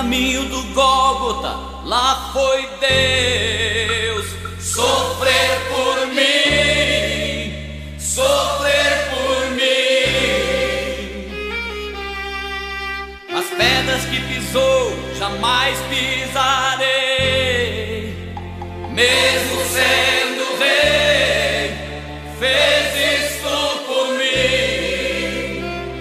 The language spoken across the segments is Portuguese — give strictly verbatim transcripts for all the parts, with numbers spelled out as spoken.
caminho do Gólgota, lá foi Deus sofrer por mim, sofrer por mim. As pedras que pisou jamais pisarei, mesmo sendo rei, fez isto por mim.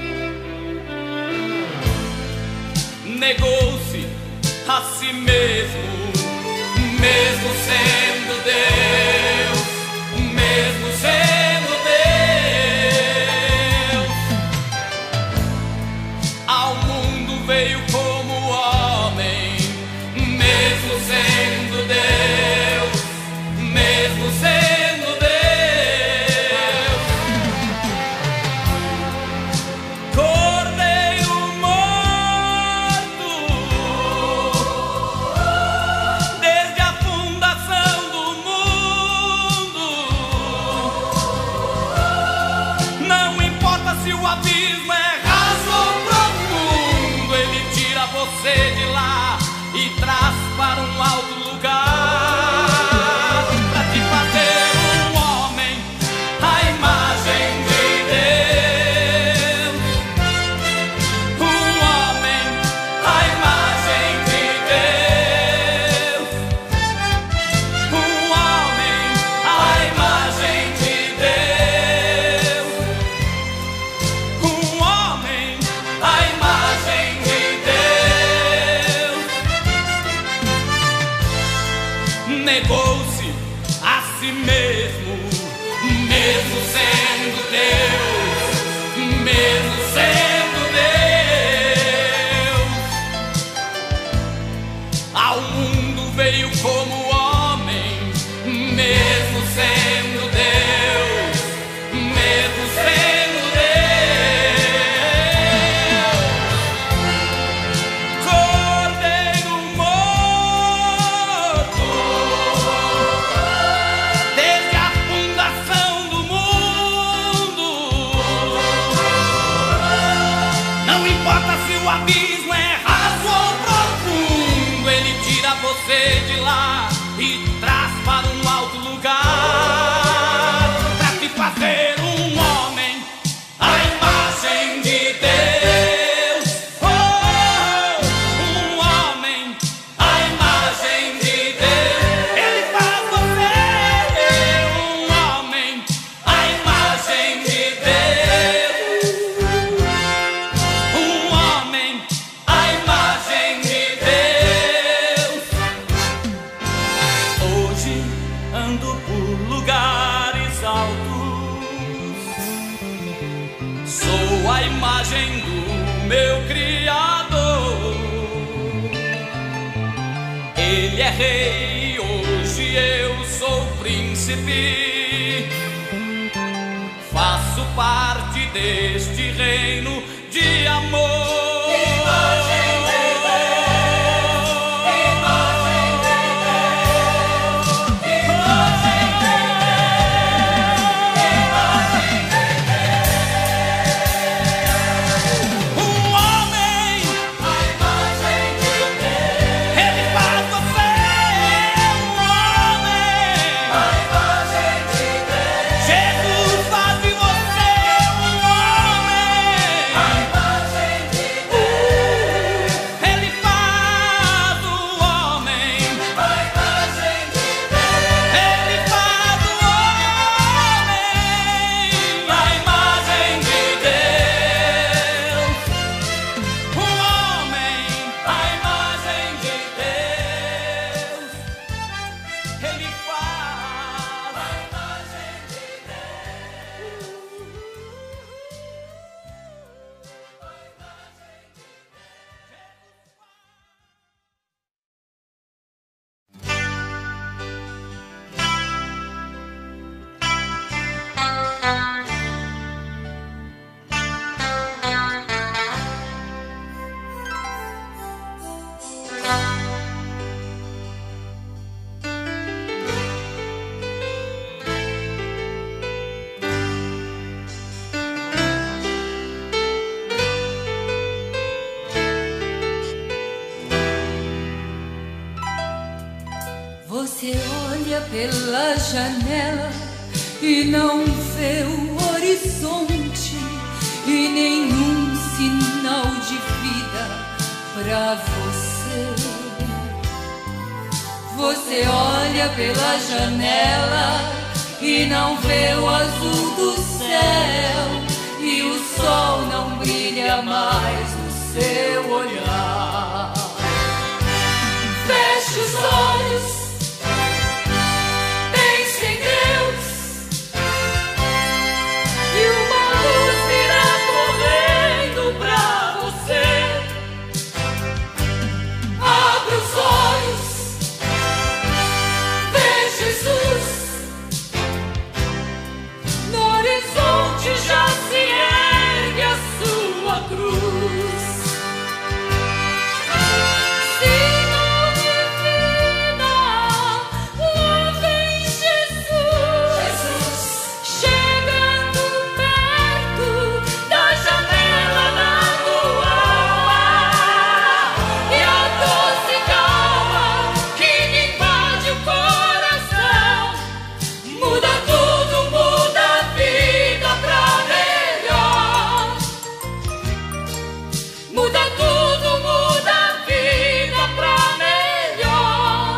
Negou-se a si mesmo, mesmo sendo Deus, mesmo sendo Deus. Ao mundo veio como homem, mesmo sendo Deus, mesmo sendo Deus. Cordeiro morto, desde a fundação do mundo. Não importa se o abismo é raso ou profundo, ele tira você de lá e traz para um alto lugar, para te fazer um homem à imagem de Deus. Um homem à imagem de Deus. Um homem à imagem de Deus. Um homem à imagem de Deus. Negou-se a si mesmo, mesmo sendo Deus, mesmo sendo Deus. Ao mundo veio como homem, mesmo sendo Deus, mesmo sendo Deus. Cordeiro morto, desde a fundação do mundo. Não importa se o abismo é raso ou profundo, ele tira você de lá e traz para um alto lugar, para te fazer um homem à imagem de Deus. Oh, um homem à imagem de Deus. Ele faz você um homem à imagem de Deus. Um homem à imagem de Deus. Hoje ando por lugares altos, sou a imagem do meu Criador. Ele é rei, hoje eu sou príncipe, faço parte deste reino de amor. Um homem à imagem de Deus. Ele faz você um homem à imagem de Deus. Jesus faz de você um homem à imagem de Deus. Ele faz o homem à imagem de Deus. Ele faz o homem à imagem de Deus. Um homem à imagem de Deus. Ele faz a imagem de pela janela e não vê o horizonte e nenhum sinal de vida pra você. Você olha pela janela e não vê o azul do céu e o sol não brilha mais no seu olhar. Feche os olhos, pense em Deus e uma luz virá correndo pra você. Abra os olhos, vê Jesus. No horizonte já se ergue a sua cruz. Sinal de vida, lá vem Jesus. Jesus chegando perto da janela da tua alma. E a doce calma que invade o coração muda tudo, muda a vida pra melhor. Muda tudo, muda a vida pra melhor.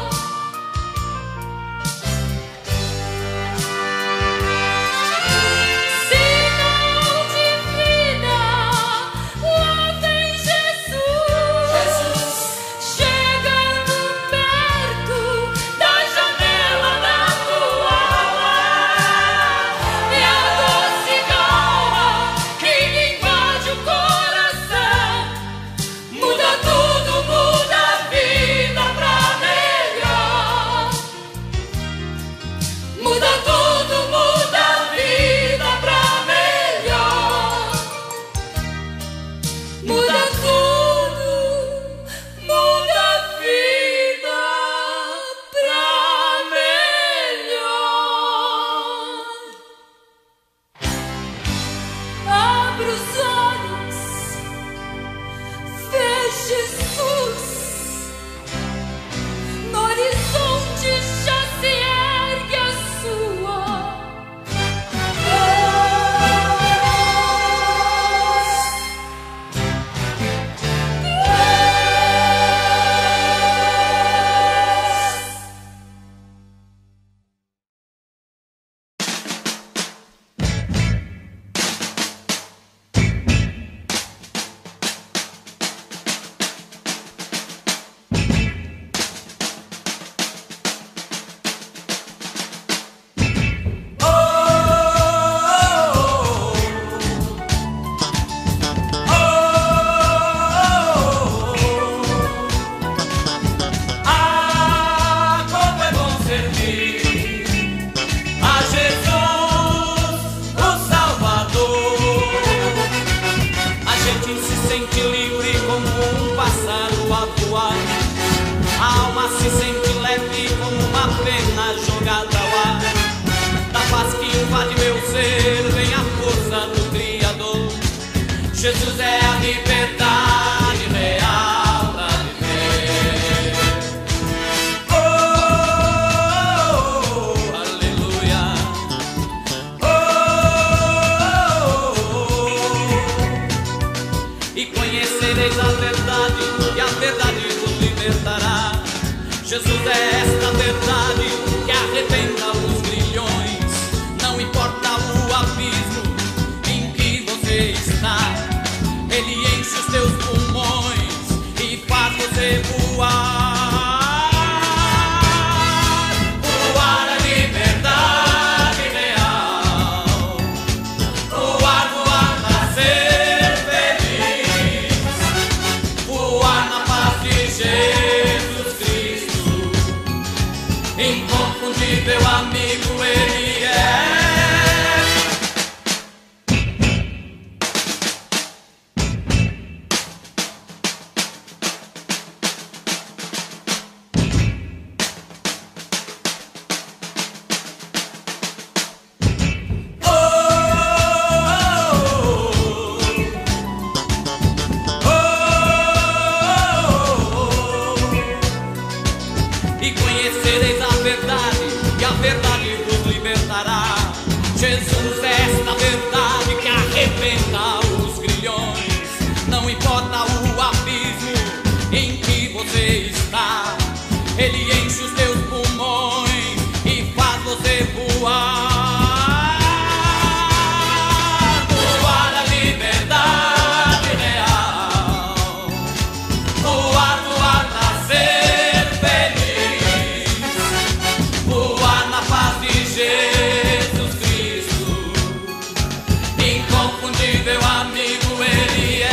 Sinal de vida, lá vem Jesus. Jesus chegando perto da janela da tua alma. E a doce calma que invade o coração muda tudo, muda a vida pra melhor. Muda tudo, muda a vida pra melhor. Muda tudo, muda a vida pra melhor. Abra os olhos, vê Jesus. No horizonte já se ergue a sua Jesus é a liberdade real pra viver. Oh, oh, oh, aleluia. Oh, oh, oh. E conhecereis a verdade, e a verdade vos libertará. Jesus é esta verdade que arrebenta os grilhões. Não importa o abismo em que você está, Ele enche os teus pulmões e faz você voar. Voar a liberdade real. Voar, voar pra ser feliz. Voar na paz de Jesus Cristo. Inconfundível amigo Ele é. E conhecereis a verdade, e a Jesus é esta verdade que arrebenta os grilhões. Não importa o abismo em que você está, Ele enche os teus pulmões e faz você voar. Voar a liberdade real, voar, voar pra ser feliz, voar na paz de Jesus Cristo, inconfundível amigo Ele é.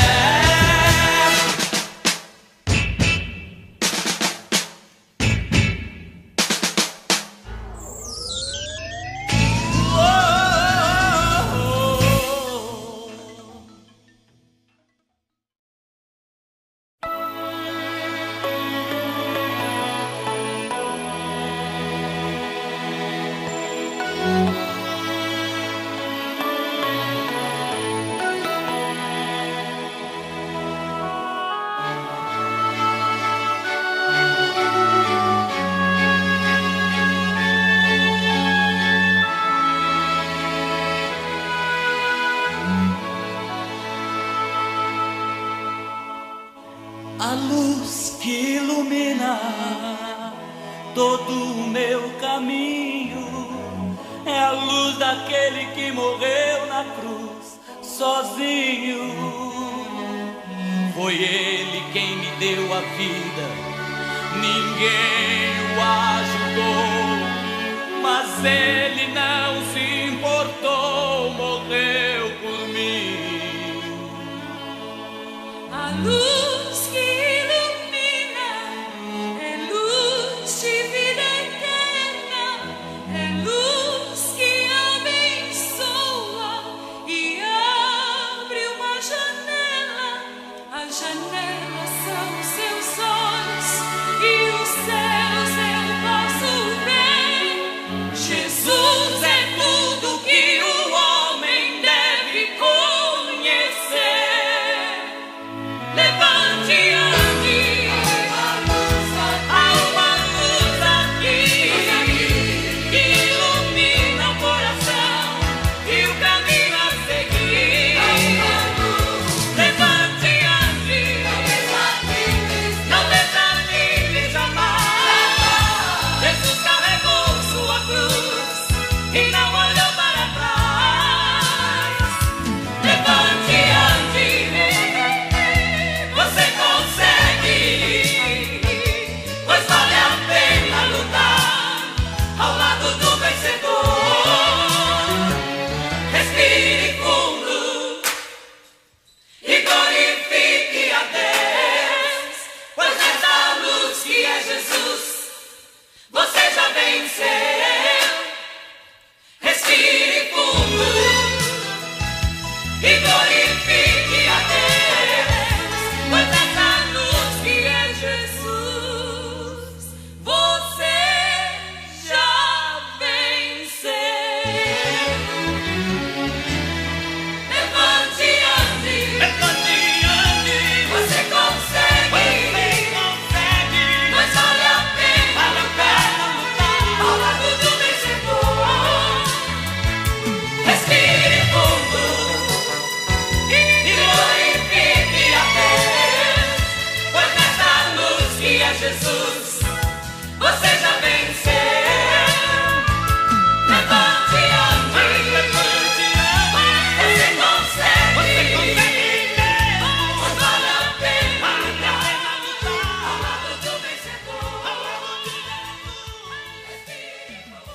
A luz que ilumina todo o meu caminho é a luz daquele que morreu na cruz sozinho. Foi Ele quem me deu a vida, ninguém o ajudou, mas Ele não se importou, morreu por mim. A luz que ilumina é luz de vida eterna, é luz que abençoa e abre uma janela. As janelas são seus olhos e os céus eu posso ver. Jesus é tudo que o homem deve conhecer. Levante, ande, há uma luz aqui que ilumina o coração e o caminho a seguir. Levante, ande, não desanime jamais. Jesus carregou sua cruz e não olhou para trás. Levante, ande, você consegue, pois vale a pena lutar ao lado do vencedor. Respire fundo e glorifique a Deus, pois nessa luz que é Jesus, você já venceu. Respire fundo e glorifique a Deus, pois nessa luz que é Jesus, você já venceu. Levante, ande, Levante, ande, você consegue, você consegue, pois vale a pena vale a pena lutar ao lado do vencedor. Respire fundo e glorifique a Deus, pois nessa luz que é Jesus, você já venceu. Levante, ande, Levante, ande, você consegue, você consegue mesmo, pois vale a pena vale a pena lutar ao lado do vencedor. ao lado de Respire fundo,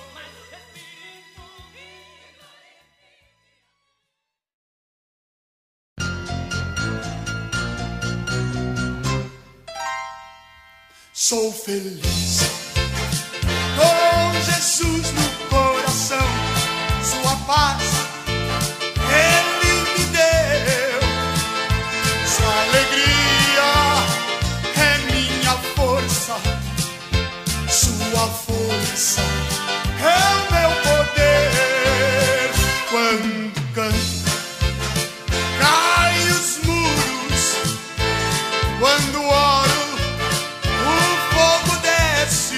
Sou feliz com Jesus no coração, sua paz Ele me deu, sua alegria é minha força, sua força é o meu poder. Quando canto, cai os muros, quando oro, o fogo desce.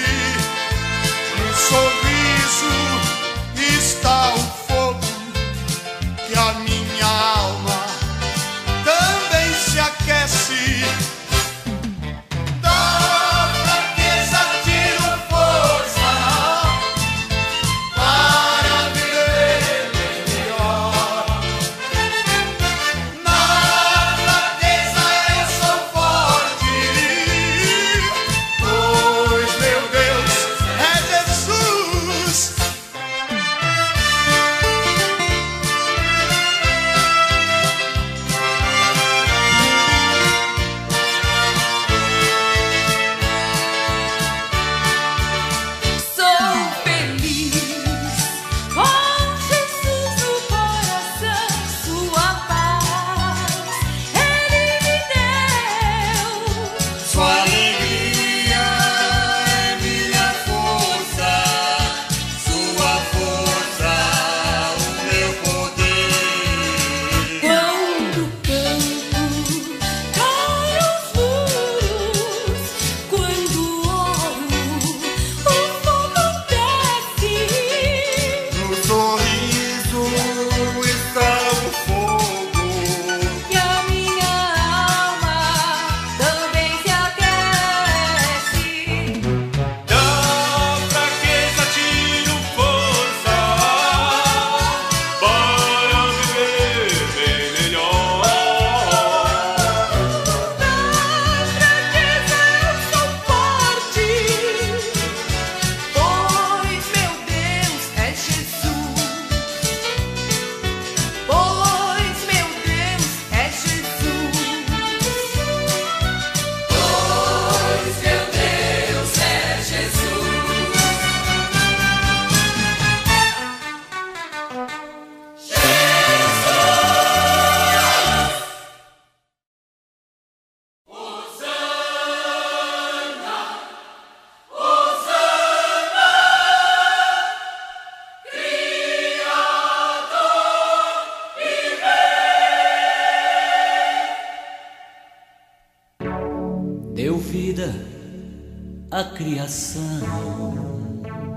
cuida a criação.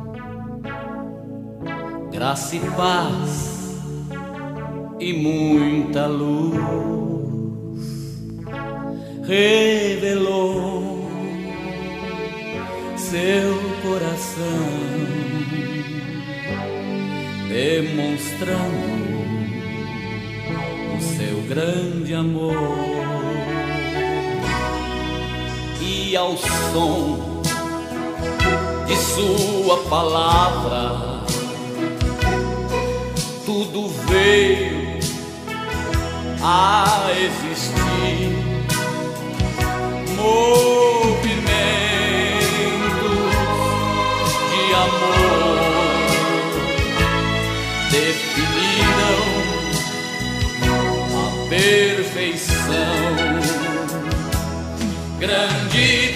Graça e paz e muita luz revelou seu coração, demonstrando o seu grande amor. E ao som de sua palavra, tudo veio a existir. Movimentos de amor definiram a perfeição. Grande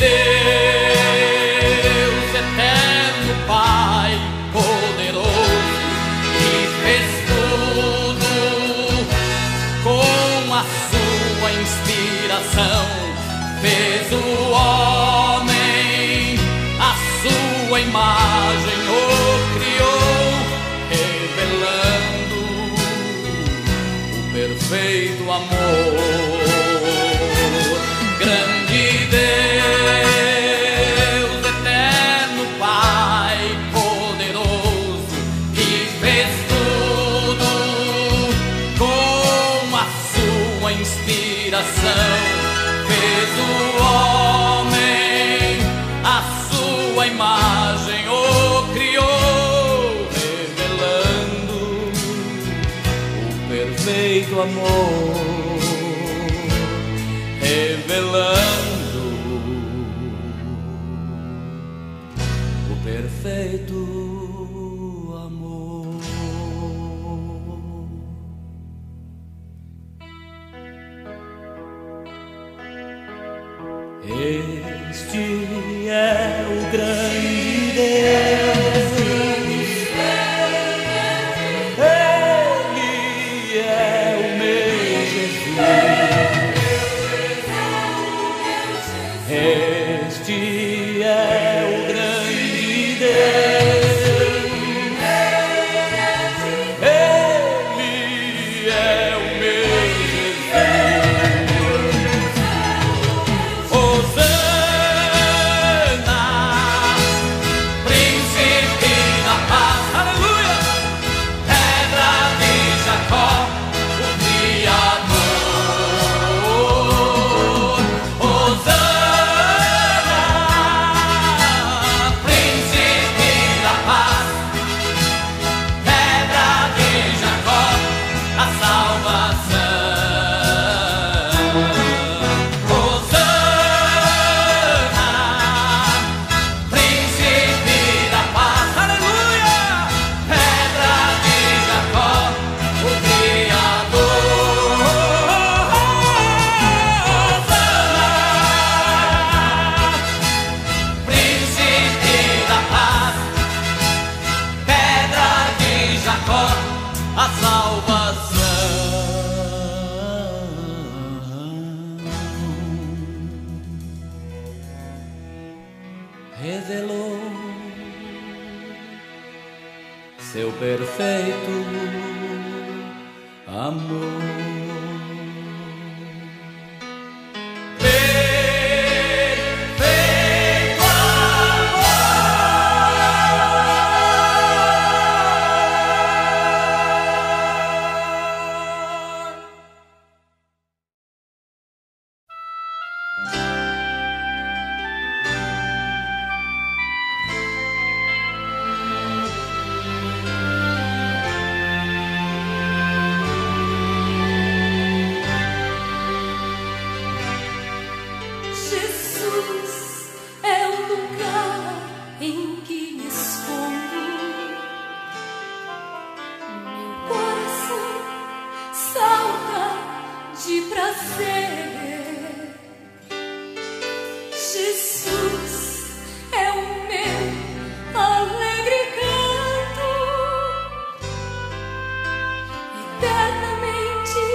Deus, eterno Pai poderoso, que fez tudo com a sua inspiração. Fez o homem à sua imagem, o criou, revelando o perfeito amor. Grande Deus, eterno Pai poderoso, que fez tudo com a sua inspiração. Fez o homem à sua imagem, o criou, revelando o perfeito amor, revelando o perfeito amor. Este é o grande Deus, Ele é o meu Jesus. Este é o grande Deus, Ele é o meu revelou seu perfeito amor.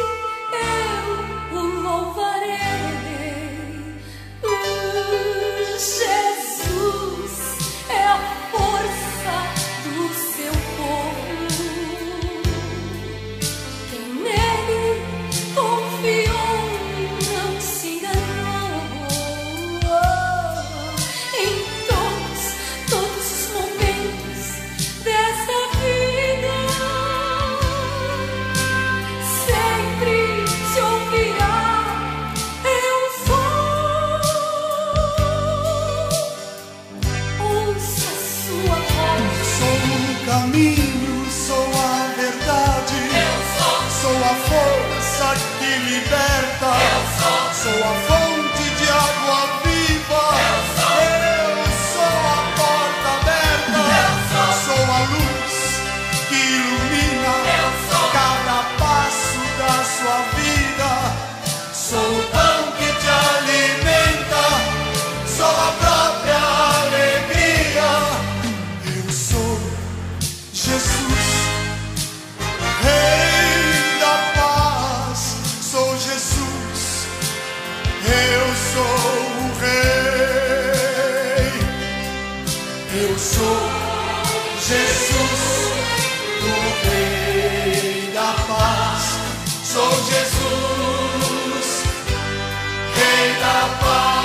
Eternamente eu o louvarei. sou a fonte de água viva. Eu sou, eu sou a porta aberta. Eu sou, sou a luz que ilumina. Eu sou cada passo da sua vida. Sou o pão que te alimenta. Sou a própria alegria. Eu sou Jesus, Rei da paz. Sou Jesus, eu sou o Rei. Eu sou Jesus, o Rei da paz. Sou Jesus, Rei da paz.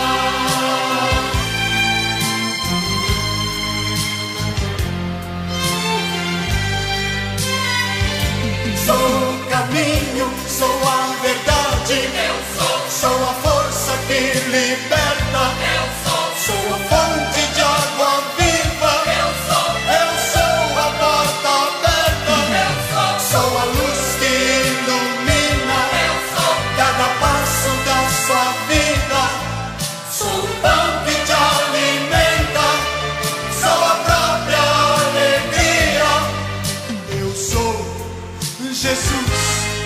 Sou o caminho, sou a verdade. Eu sou, sou a força que liberta. Eu sou, sou a fonte de água viva. Eu sou, eu sou a porta aberta. Eu sou, sou a luz que ilumina. Eu sou cada passo da sua vida. Sou o pão que te alimenta. Sou a própria alegria. Eu sou Jesus,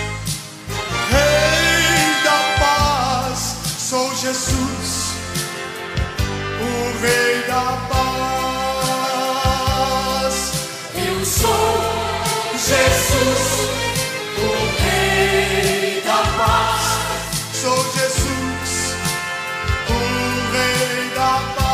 Rei da paz. Sou Jesus, o Rei da paz. Eu sou Jesus, o Rei da paz. Sou Jesus, o Rei da paz.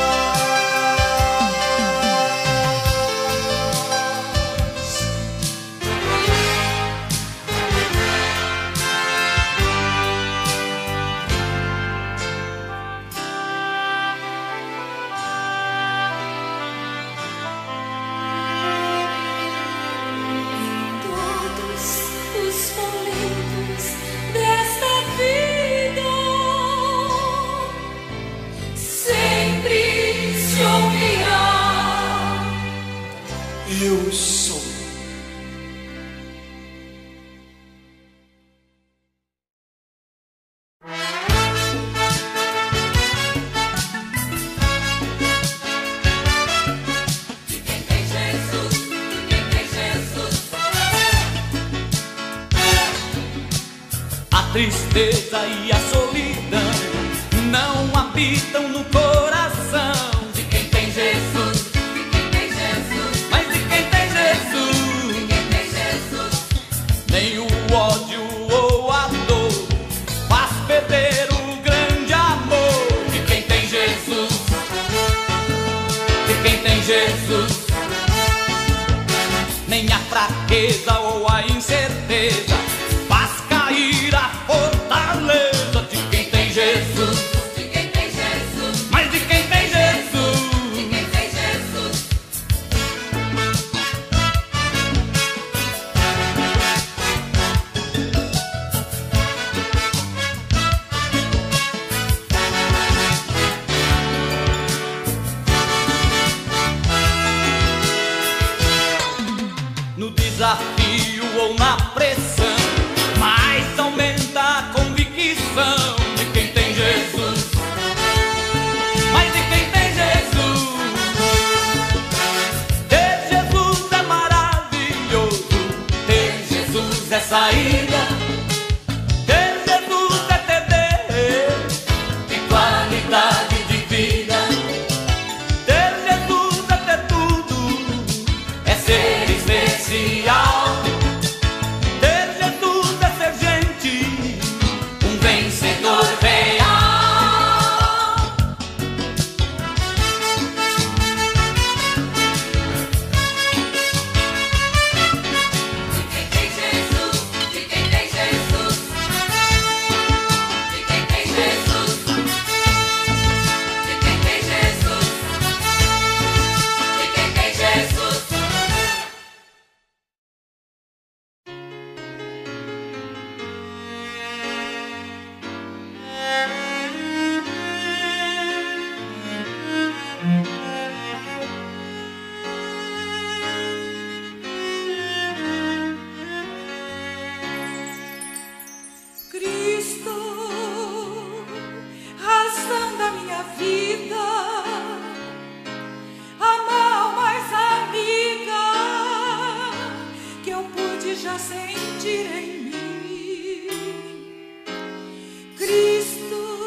Todos os momentos desta vida, sempre se ouvirá. Eu sou. Quem tem Jesus, quem tem Jesus. A tristeza e a solidão não habitam no coração De quem tem Jesus, de quem tem Jesus. mas de quem tem Jesus. De quem tem Jesus. Nem o ódio ou a dor faz perder o grande amor De quem tem Jesus, de quem tem Jesus. Nem a fraqueza ou a incerteza faz cair a fortaleza de quem tem Jesus, de quem tem Jesus. mas de quem tem Jesus. De quem tem Jesus. No desafio ou na pressão, mais aumenta a convicção de quem tem Jesus, mas de quem tem Jesus. Ter Jesus é maravilhoso, ter Jesus é saída, ter Jesus é ter Deus e qualidade de vida. Ter Jesus é ter tudo, é ser especial. Ter Jesus é ser gente, um vencedor real. De quem tem Jesus, de quem eu pude já sentir em mim. Cristo,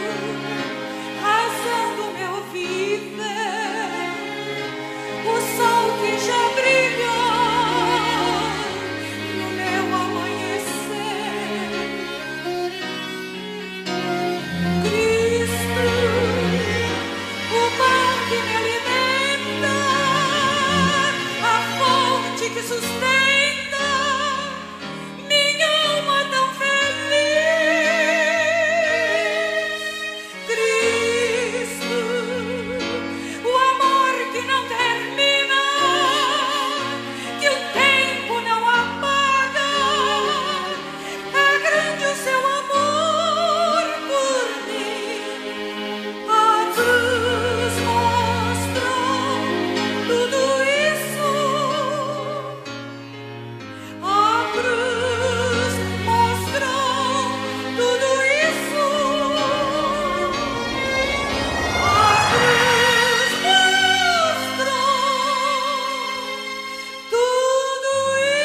razão do meu viver, o sol que já brilhou no meu amanhecer. Cristo, o pão que me alimenta, a fonte que sustenta minha alma tão feliz. Cristo, o amor que não termina, que o tempo não apaga, é grande o seu amor por mim. A cruz mostrou tudo isso. A cruz mostrou tudo isso. A cruz mostrou tudo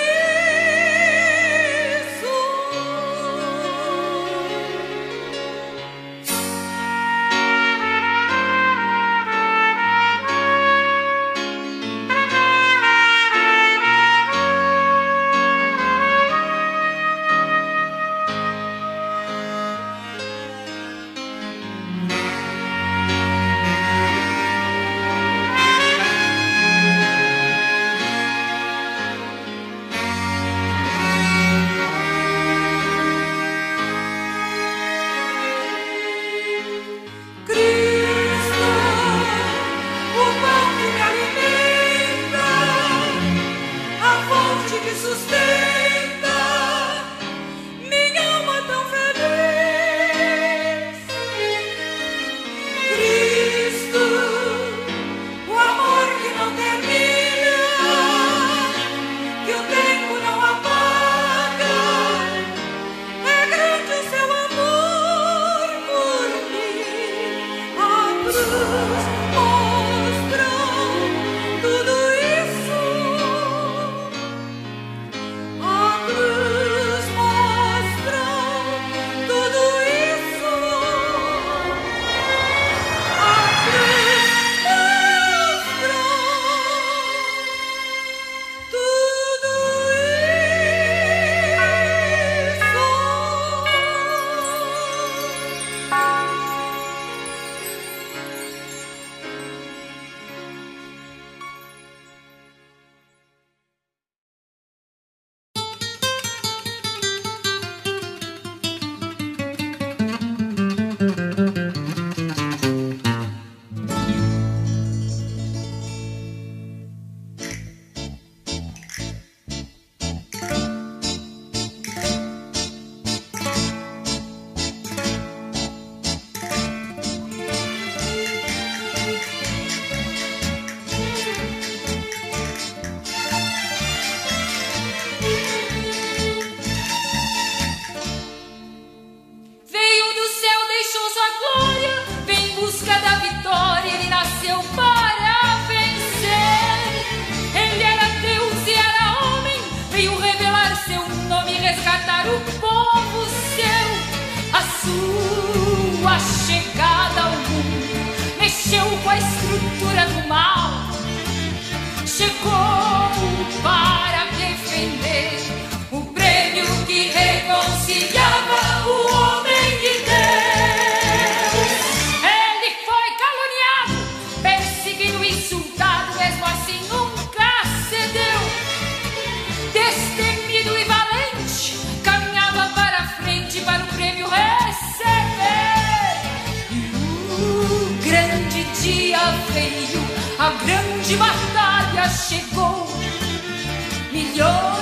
Cristo, o pão que me alimenta, a fonte que sustenta minha alma tão feliz. Cristo, o amor que não termina, que o tempo não apaga, é grande o seu amor por mim. A cruz mostrou tudo isso. A cruz mostrou tudo isso. A cruz mostrou tudo veio do céu, deixou sua glória, vem em busca da vitória. Ele nasceu para vencer. Ele era Deus e era homem, veio revelar seu nome e resgatar o povo seu. A sua chegada ao mundo mexeu com a estrutura do mal. Chegou para defender o prêmio que reconciliava o homem de Deus. Ele foi caluniado, perseguido, insultado, mesmo assim nunca cedeu. Destemido e valente, caminhava para frente para o prêmio receber. E o grande dia veio, a grande batalha chegou. Milhões